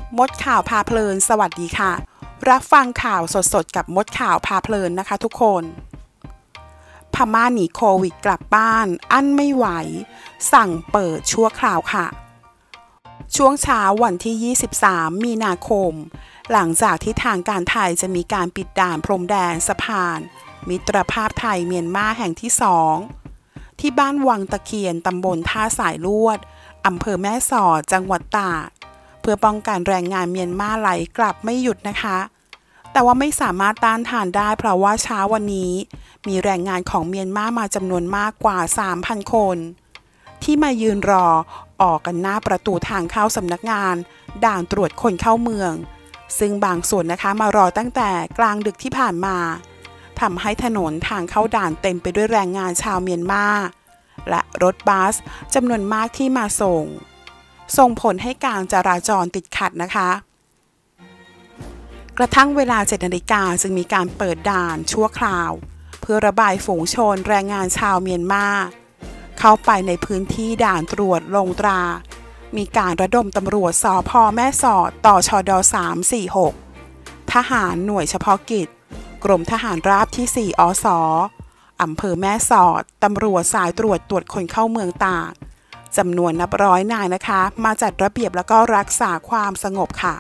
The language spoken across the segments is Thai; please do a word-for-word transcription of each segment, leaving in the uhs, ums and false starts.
มดข่าวพาเพลินสวัสดีค่ะรับฟังข่าวสดๆกับมดข่าวพาเพลินนะคะทุกคนพม่าหนีโควิดกลับบ้านอั้นไม่ไหวสั่งเปิดชั่วคราวค่ะช่วงเช้าวันที่ยี่สิบสามมีนาคมหลังจากที่ทางการไทยจะมีการปิดด่านพรมแดนสะพานมิตรภาพไทยเมียนมาแห่งที่สองที่บ้านวังตะเคียนตำบลท่าสายลวดอำเภอแม่สอดจังหวัดตากเพื่อป้องกันแรงงานเมียนมาไหลกลับไม่หยุดนะคะแต่ว่าไม่สามารถต้านทานได้เพราะว่าเช้าวันนี้มีแรงงานของเมียนมามาจำนวนมากกว่า สามพัน คนที่มายืนรอออกกันหน้าประตูทางเข้าสำนักงานด่านตรวจคนเข้าเมืองซึ่งบางส่วนนะคะมารอตั้งแต่กลางดึกที่ผ่านมาทำให้ถนนทางเข้าด่านเต็มไปด้วยแรงงานชาวเมียนมาและรถบัสจำนวนมากที่มาส่งส่งผลให้การจราจรติดขัดนะคะกระทั่งเวลาเจ็ดนาฬิกาจึงมีการเปิดด่านชั่วคราวเพื่อระบายฝูงชนแรงงานชาวเมียนมาเข้าไปในพื้นที่ด่านตรวจลงตรามีการระดมตำรวจสภ.แม่สอดต่อชดสาม สี่ หกทหารหน่วยเฉพาะกิจกรมทหารราบที่สี่อสอำเภอแม่สอดตำรวจสายตรวจตรวจคนเข้าเมืองตากจำนวนนับร้อยนายนะคะมาจัดระเบียบแล้วก็รักษาความสงบค่ะ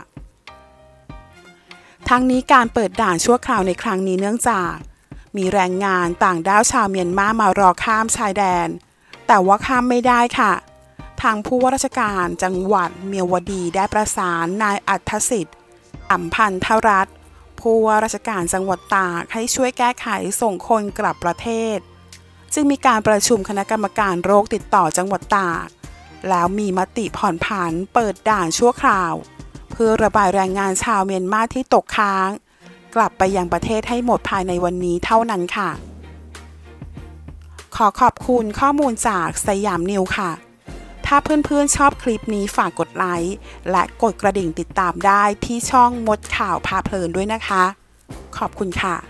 ทั้งนี้การเปิดด่านชั่วคราวในครั้งนี้เนื่องจากมีแรงงานต่างด้าวชาวเมียนมามารอข้ามชายแดนแต่ว่าข้ามไม่ได้ค่ะทางผู้ว่าราชการจังหวัดเมียวดีได้ประสานนายอัธสิทธิ์อัมพันธรัตน์ผู้ว่าราชการจังหวัดตากให้ช่วยแก้ไขส่งคนกลับประเทศจึงมีการประชุมคณะกรรมการโรคติดต่อจังหวัดตากแล้วมีมติผ่อนผันเปิดด่านชั่วคราวเพื่อระบายแรงงานชาวเมียนมาที่ตกค้างกลับไปยังประเทศให้หมดภายในวันนี้เท่านั้นค่ะขอขอบคุณข้อมูลจากสยามนิวค่ะถ้าเพื่อนๆชอบคลิปนี้ฝากกดไลค์และกดกระดิ่งติดตามได้ที่ช่องมดข่าวพาเพลินด้วยนะคะขอบคุณค่ะ